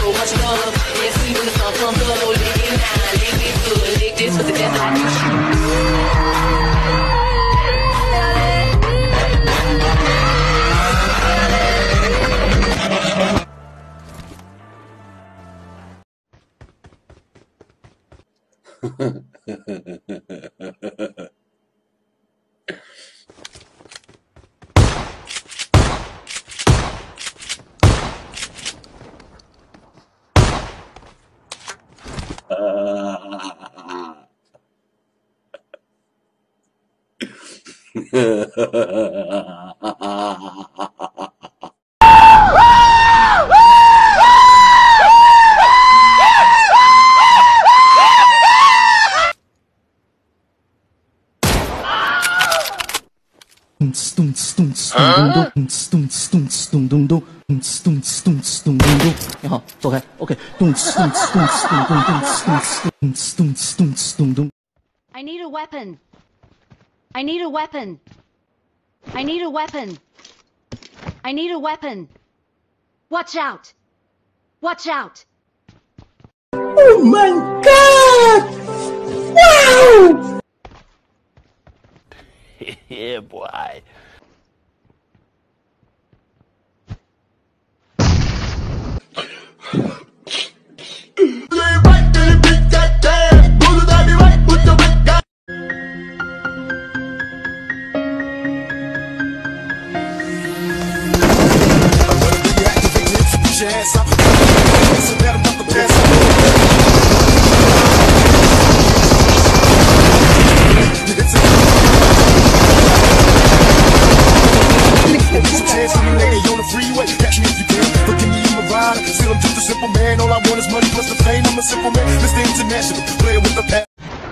much love. Yes, we when the sun comes up, oh, lick it now, lick it good, lick this for the death of 你好，走开。OK。 I need a weapon. I need a weapon. I need a weapon. I need a weapon. Watch out. Watch out. Oh my god! Wow! Yeah, boy. All I want is money plus the fame. I'm a simple man, Mr. International, player with the past.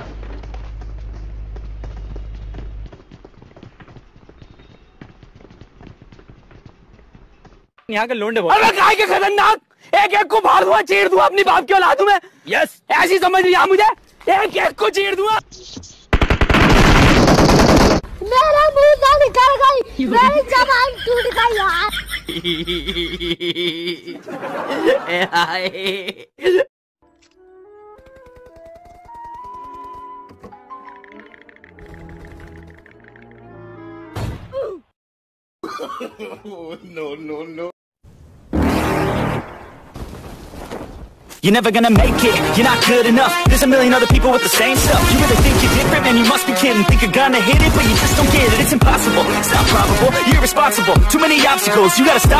यहाँ के लोंडे बोल। अरे काय के खतरनाक, एक एक को फाड़ दूंगा, चीर दूंगा, अपनी बाप की औलाद हूँ मैं। यस, ऐसी समझ लिया मुझे, एक एक को चीर दूंगा। मेरा मुंह से निकल गई, मेरी जबान टूट गई यार। No. You're never gonna make it, you're not good enough. There's a million other people with the same stuff. You really think you're different, man, you must be kidding. Think you're gonna hit it, but you just don't get it. It's impossible, it's not probable, you're irresponsible. Too many obstacles, you gotta stop.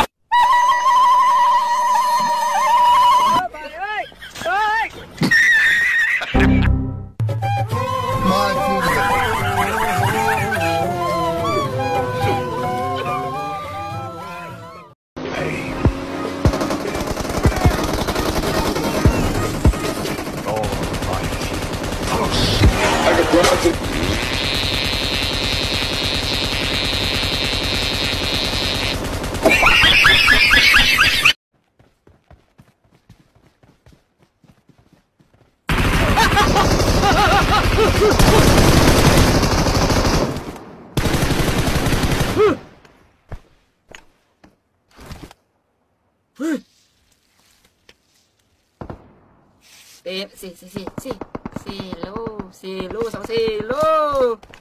Sí, sí, sí, sí, sí, sí, lo, sama sí, lo.